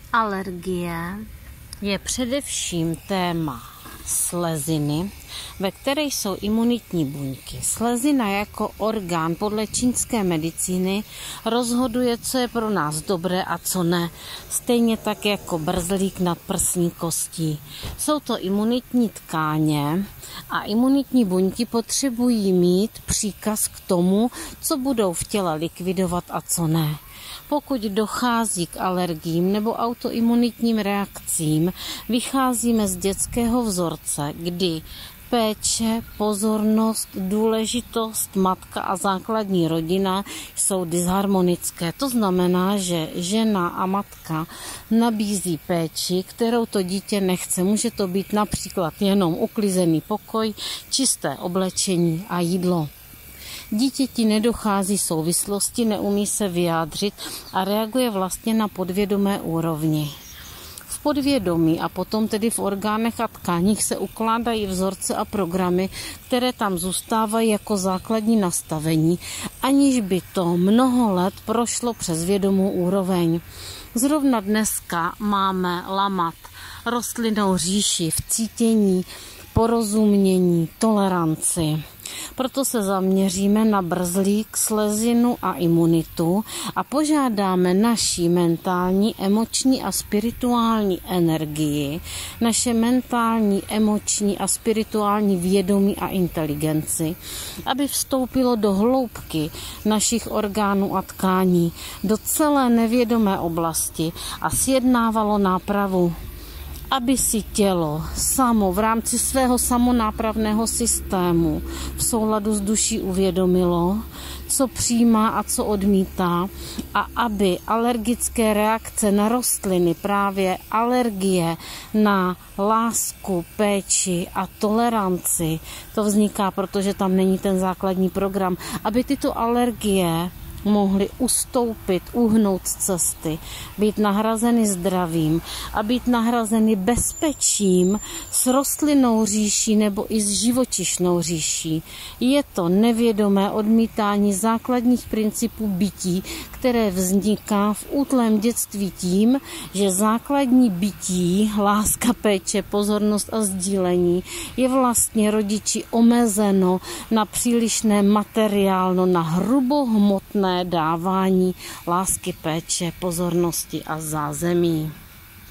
Alergie je především téma sleziny, ve které jsou imunitní buňky. Slezina jako orgán podle čínské medicíny rozhoduje, co je pro nás dobré a co ne. Stejně tak jako brzlík nad prsní kostí. Jsou to imunitní tkáně a imunitní buňky potřebují mít příkaz k tomu, co budou v těle likvidovat a co ne. Pokud dochází k alergiím nebo autoimunitním reakcím, vycházíme z dětského vzorce, kdy péče, pozornost, důležitost, matka a základní rodina jsou disharmonické. To znamená, že žena a matka nabízí péči, kterou to dítě nechce. Může to být například jenom uklizený pokoj, čisté oblečení a jídlo. Dítěti nedochází souvislosti, neumí se vyjádřit a reaguje vlastně na podvědomé úrovni. V podvědomí a potom tedy v orgánech a tkáních se ukládají vzorce a programy, které tam zůstávají jako základní nastavení, aniž by to mnoho let prošlo přes vědomou úroveň. Zrovna dneska máme lamat rostlinnou říši v cítění, porozumění, toleranci. Proto se zaměříme na brzlík, slezinu a imunitu a požádáme naši mentální, emoční a spirituální energii, naše mentální, emoční a spirituální vědomí a inteligenci, aby vstoupilo do hloubky našich orgánů a tkání, do celé nevědomé oblasti a sjednávalo nápravu, aby si tělo samo v rámci svého samonápravného systému v souladu s duší uvědomilo, co přijímá a co odmítá, a aby alergické reakce na rostliny, právě alergie na lásku, péči a toleranci, to vzniká, protože tam není ten základní program, aby tyto alergie mohli ustoupit, uhnout z cesty, být nahrazeny zdravím a být nahrazeny bezpečím s rostlinnou říší nebo i s živočišnou říší. Je to nevědomé odmítání základních principů bytí, které vzniká v útlém dětství tím, že základní bytí, láska, péče, pozornost a sdílení je vlastně rodiči omezeno na přílišné materiálno, na hrubohmotné dávání lásky, péče, pozornosti a zázemí.